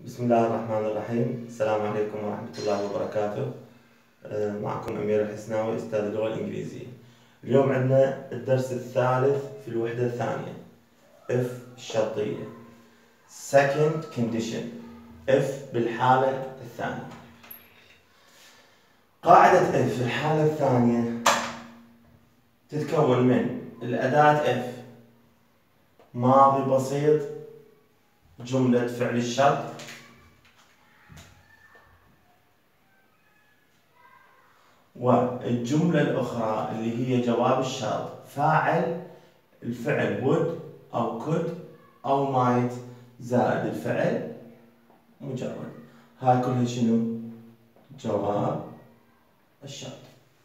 بسم الله الرحمن الرحيم. السلام عليكم ورحمة الله وبركاته. معكم أمير الحسناوي أستاذ اللغة الإنجليزية. اليوم عندنا الدرس الثالث في الوحدة الثانية if الشرطية second condition if بالحالة الثانية. قاعدة if في الحالة الثانية تتكون من الأداة if ماضي بسيط جملة فعل الشرط والجملة الأخرى اللي هي جواب الشرط فاعل الفعل would أو could أو might زائد الفعل مجرد. هاي كلها شنو؟ جواب الشرط.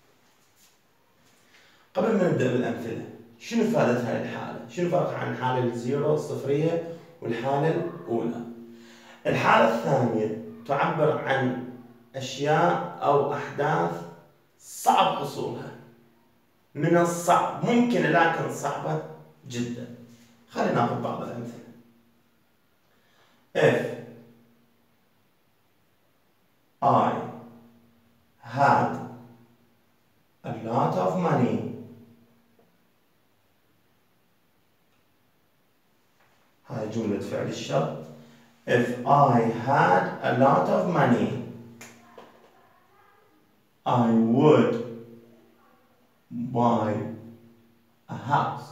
قبل ما نبدأ بالأمثلة، شنو فائدة هاي الحالة؟ شنو فرق عن الحالة الزيرو الصفرية والحالة الأولى؟ الحالة الثانية تعبر عن أشياء أو أحداث صعب حصولها، من الصعب ممكن لكن صعبة جدا. خلينا ناخذ بعض الأمثلة. If I had a lot of money هاي جملة فعل الشرط. If I had a lot of money I would buy a house.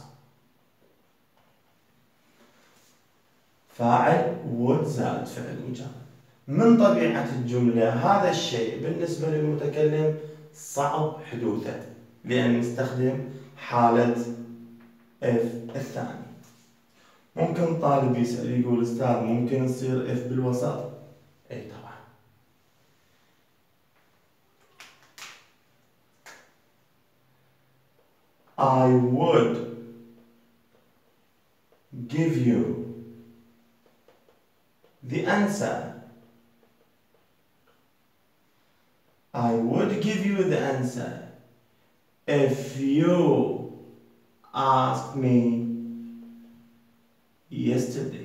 فاعل would زائد فعل مجرد. من طبيعة الجملة هذا الشيء بالنسبة للمتكلم صعب حدوثه لأن نستخدم حالة if الثاني. ممكن طالب يسأل يقول أستاذ ممكن يصير if بالوسط؟ أي طبعا. I would give you the answer. I would give you the answer if you asked me yesterday.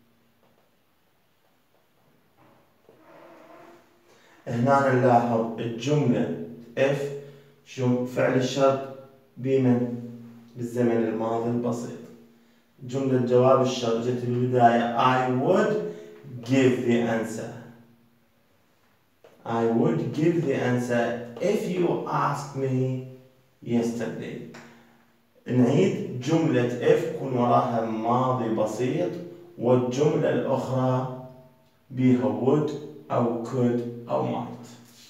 هنا نلاحظ الجملة if فعل الشرط بمن؟ بالزمن الماضي البسيط. جملة جواب الشرط جت بالبداية I would give the answer. I would give the answer if you asked me yesterday. نعيد جملة if يكون وراها ماضي بسيط والجملة الأخرى بها would أو could أو might.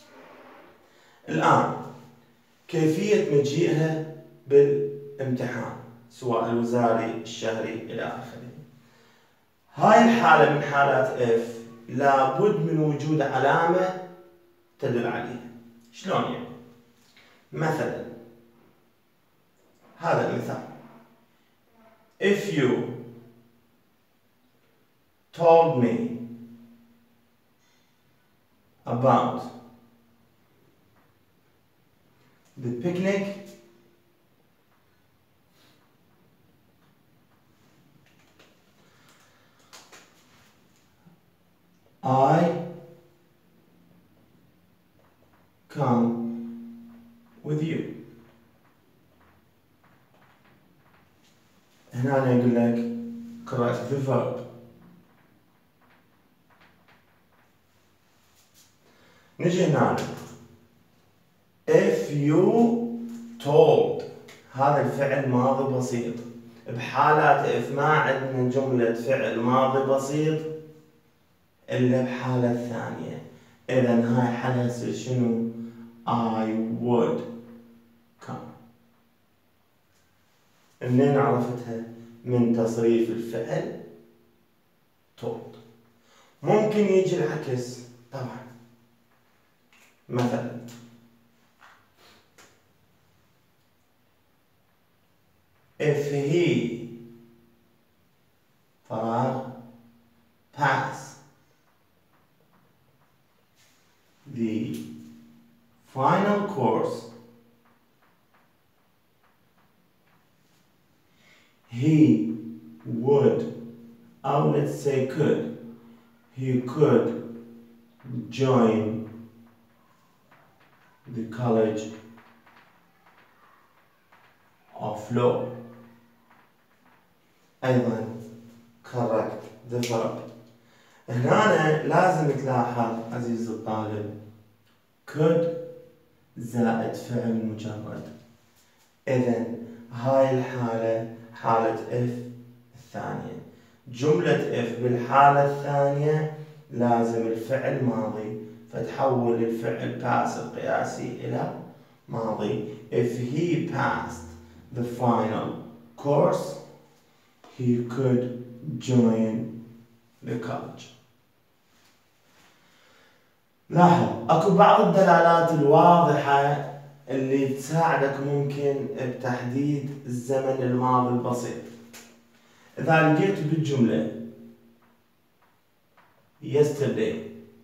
الآن كيفية مجيئها بالامتحان سواء الوزاري الشهري إلى آخره. هاي الحالة من حالات if لابد من وجود علامة تدل عليها. شلون يعني؟ مثلا هذا المثال if you told me about the picnic I come with you. هنا أنا أقول لك correct the verb. نجي هنا if you told هذا الفعل ماضي بسيط. بحالات if ما عندنا جملة فعل ماضي بسيط إلا بحالة الثانية. إذن هاي حالها يصير شنو؟ I would come. منين عرفتها؟ من تصريف الفعل told. ممكن يجي العكس طبعا. مثلا if he pass the final course he would, or let's say could, he could join the College of Law. أيضا correct the verb. هنا لازم تلاحظ عزيزي الطالب could زائد فعل مجرد. إذن هاي الحالة حالة if الثانية. جملة if بالحالة الثانية لازم الفعل ماضي فتحول الفعل pass القياسي إلى ماضي. If he passed the final course he could join the college. لاحظ اكو بعض الدلالات الواضحة اللي تساعدك ممكن بتحديد الزمن الماضي البسيط. إذا لقيت بالجملة yesterday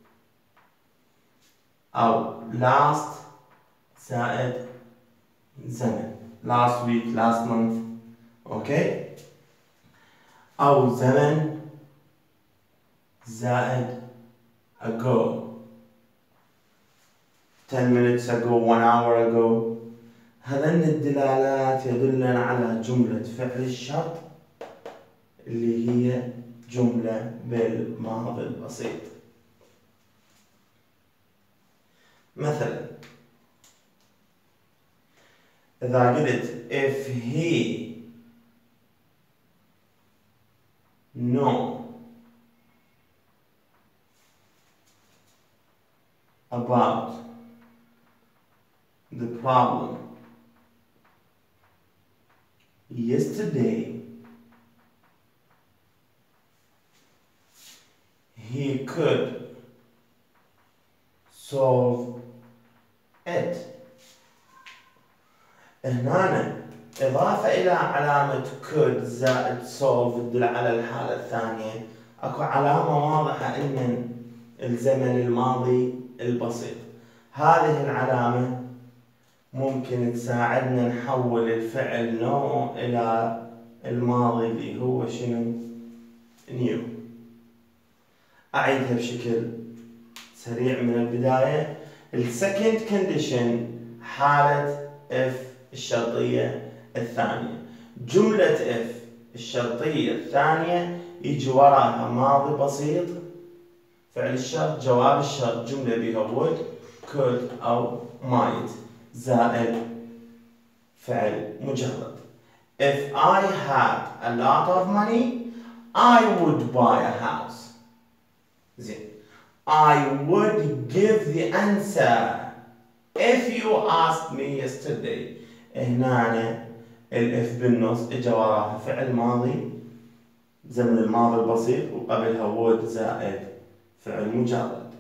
أو last زائد زمن last week last month أوكي أو زمن زائد ago 10 minutes ago 1 hour ago. هذين الدلالات يدلنا على جملة فعل الشرط اللي هي جملة بالماضي البسيط. مثلا إذا قلت if he know about the problem yesterday he could solve it. هنا إضافة إلى علامة could زائد solve تدل على الحالة الثانية. أكو علامة واضحة إن الزمن الماضي البسيط. هذه العلامة ممكن تساعدنا نحول الفعل know إلى الماضي اللي هو شنو؟ new. أعيدها بشكل سريع من البداية. السكند كونديشن حالة if الشرطية الثانية. جملة if الشرطية الثانية يجي وراها ماضي بسيط فعل الشرط جواب الشرط جملة بها would could أو might زائد فعل مجرد. If I had a lot of money I would buy a house. زين. I would give the answer if you asked me yesterday. هنا الإف بالنص إجا وراها فعل ماضي زمن الماضي البسيط وقبلها would زائد فعل مجرد.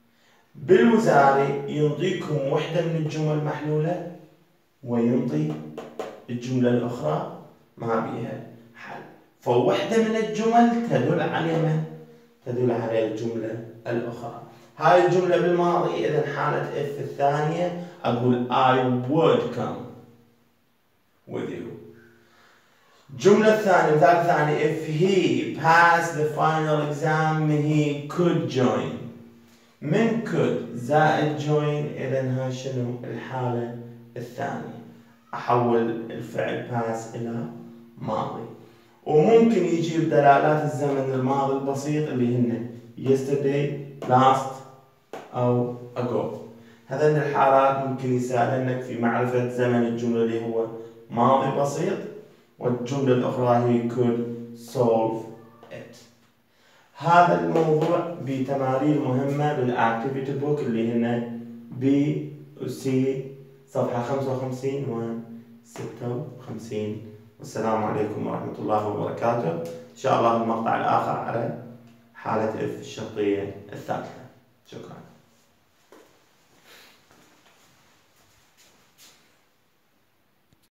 بالوزاري ينطيكم وحدة من الجمل محلولة وينطي الجملة الأخرى ما بيها حل. فوحدة من الجمل تدل على من؟ تدل على الجملة الأخرى. هاي الجملة بالماضي إذا حالة if الثانية أقول I would come with you. الجملة الثانية مثال الثاني if he passed the final exam he could join. من could زائد join إذا هاي شنو الحالة الثانية. أحول الفعل pass إلى ماضي. وممكن يجيب دلالات الزمن الماضي البسيط اللي هن yesterday last أو ago. هذين الحالات ممكن يساعدنك في معرفة زمن الجملة اللي هو ماضي بسيط والجملة الأخرى هي could solve it. هذا الموضوع بتمارين مهمة بالأكتيفيتي بوك اللي هن B و C صفحة 55 و 56. والسلام عليكم ورحمة الله وبركاته. إن شاء الله المقطع الآخر على حالة F الشرطية الثالثة. شكرا.